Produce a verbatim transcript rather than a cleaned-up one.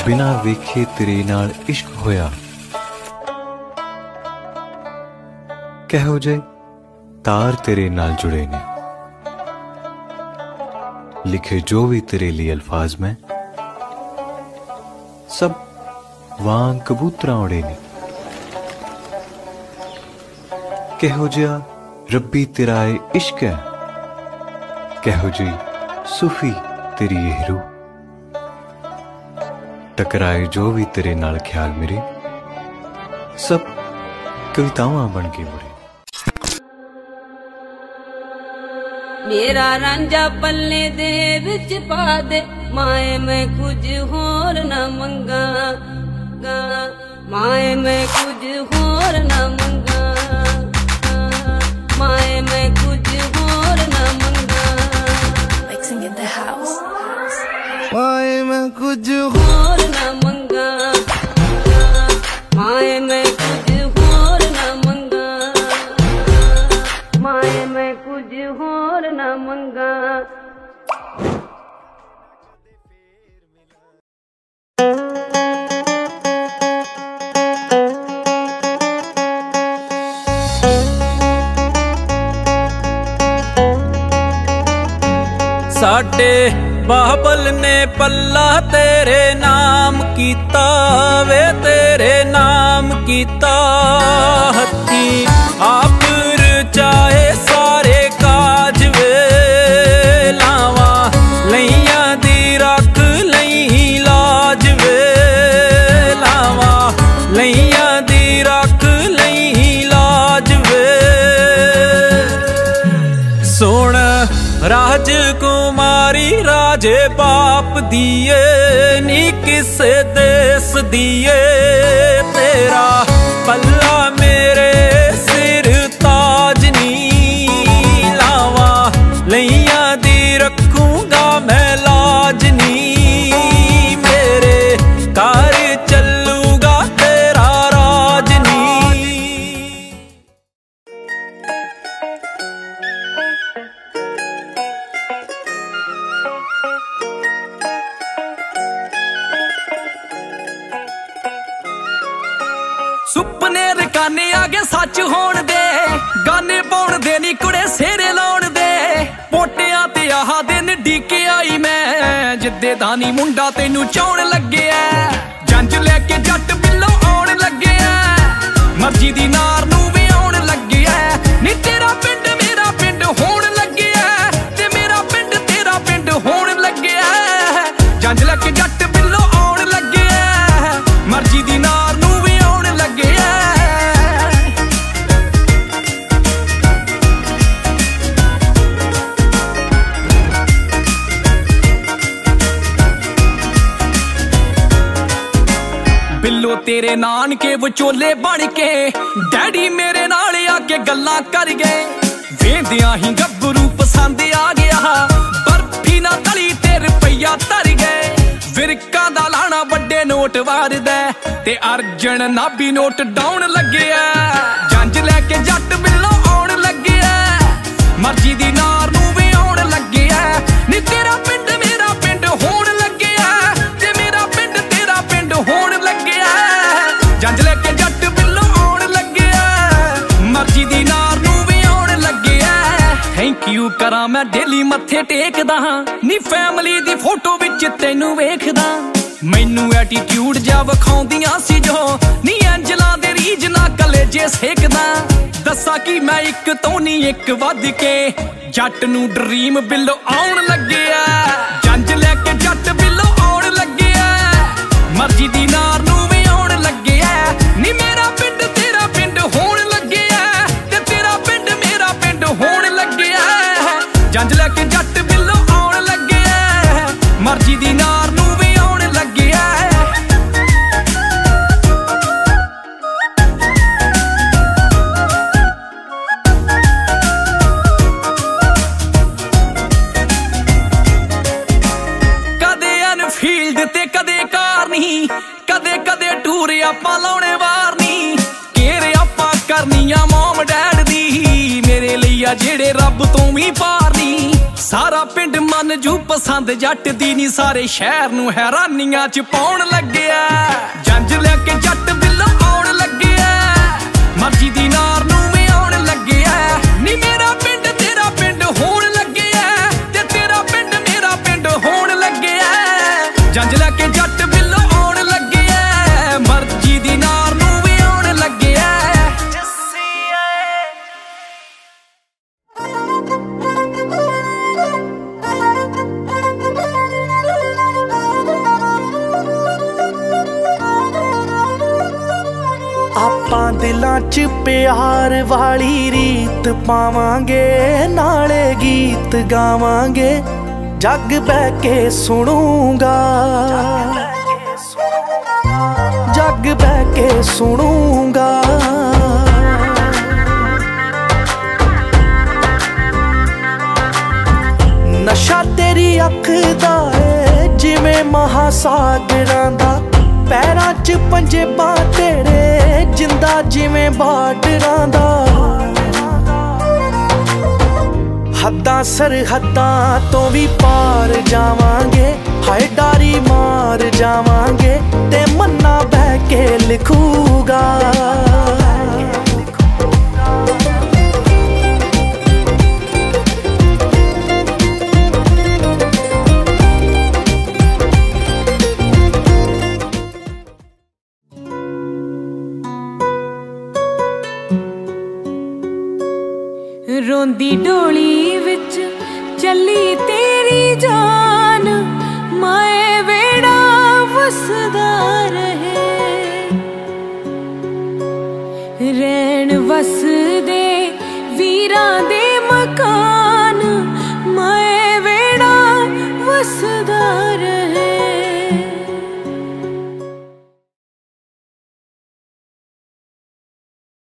बिना वेखे तेरे नाल इश्क होया। कहो जे तार तेरे नाल जुड़े ने, लिखे जो भी तेरे लिए अल्फाज में, सब वांग कबूतरा उड़े ने। कहो जिया रब्बी तेरा ए इश्क है, कहो जी सूफी तेरी ये रूह। टकराए जो भी तेरे नाल ख्याल मेरे, सब कवितावां बन के मुड़े। मेरा रांझा पल्ले दे विच पा दे, माए मैं कुछ होर न मंगा, माए मैं कुछ होर न मंगा, माए मैं कुछ होर न मंगा। Mixing in the house. माए मैं कुछ होर न मंगा, माए मैं कुछ होर न मंगा, माए मैं कुछ होर न मंगा। साडे बाबल ने पल्ला तेरे नाम कीता वे, तेरे नाम कीता हथी आप चाहे सारे काज वे। लावा लैया दी रख लई लाज वे, लावा लैया दी रख लई लाज वे। सोण राजकुमारी राजे बाप दिए नी किसे देश दिए, तेरा पल्ला मेरे सिर ताज नी। लावा लैया दी रखूंगा मैं लाज नी, मेरे कार चलूंगा तेरा राज नी। सुपने रकाने आगे सच होण दे, गाने पाउण दे नी कुड़े सेरे लाउण दे। पोटियां ते आह दिन डीके आई मैं, जिद्दे दानी मुंडा तेनू चाउण लगे ऐ। जंज लैके जट बिल्लो आउण लगे ऐ, मर्जी दी नार नू भी आउण लगे ऐ। नी तेरा पिंड मेरा पिंड होण लगे ऐ, ते मेरा पिंड तेरा पिंड होण लगे ऐ। जंज लैके जट बिल्लो आउण लगे ऐ, मर्जी दी नार नू भी आउण लगे ऐ। बिल्लो तेरे नानके विचोले बन के, डैडी मेरे नाल आके गल्लां कर गए। वेंदियां ही गब्बरू पसंद आ गया, बर्फी ना तली ते रुपया तर गए। विरकां दा लाना वड्डे नोट वारदा, ते अर्जन नाभी नोट डाउन लगे ऐ। जंज लैके जट बिल्लो आउण लगे ऐ, मर्जी दी नार नू भी आउण लगे ऐ। नी तेरा पिंड मेरा पिंड होण लगे ऐ, ते मेरा पिंड तेरा पिंड होण लगे ऐ। जंज लैके जट बिल्लो आउण लगे ऐ, मर्जी दी नार नू भी आउण लगे ऐ। थैंक यू करा मैं डेली मत्थे टेकदा हां, नी फैमिली दी फोटो विच तैनू वेखदा। मैनू एटीट्यूड जा विखाउंदियां सी जो, नी एंजला दे रीज ना कलेजे सेकदा। दसा कि मैं इक तो नी इक वध के, जट नू ड्रीम बिल्लो आउण लगे ऐ। जंज लैके जट बिल्लो आउण लगे ऐ, मर्जी दी नार नू भी आउण लगे ऐ। नी मेरा पिंड तेरा पिंड होण लगे ऐ, ते तेरा पिंड मेरा पिंड होण लगे ऐ। जंज लैके जट बिल्लो आउण लगे ऐ, मर्जी दी नार नू भी आउण लगे ऐ। कदे अनफील्ड ते कदे कार नहीं, कदे कदे टूर आपां लाउणे वार नहीं। केयर आपां करनियां मॉम डैड दी, मेरे लिए जेड़े रब तो भी पार नहीं। सारा पिंड मन जू पसंद जट दी नी, सारे शहर नू हैरानियां च पाउण लग्या। जंज लैके जट बिल्लो आउण लग्या, मर्जी दी नार नू भी आउण लग्या। नी मेरा पिंड तेरा पिंड होण लग्या, ते तेरा पिंड मेरा पिंड होण लग्या। जंज लैके जट बिल्लो आउण लग्या, मर्जी दी नार नू भी आउण लग्या। आपां दिलां च प्यार वाली रीत पावांगे, नाले गीत गावांगे, जग बह के सुनूंगा, जग बह के सुनूंगा। नशा तेरी अख दा है जिवें महासागरां दा, पैरां च पंजेबां तेरे जिंदा जिवें बार्डरां दा। हद्दां सरहद्दां तो भी पार जावांगे, हाय डारी मार जावांगे, ते मन्ना बह के लिखूगा। रोंदी डोली विच चली तेरी जान, माए वेड़ा वसदा रहे। रैन वसदे वीरां दे मकान, माए वेड़ा वसदा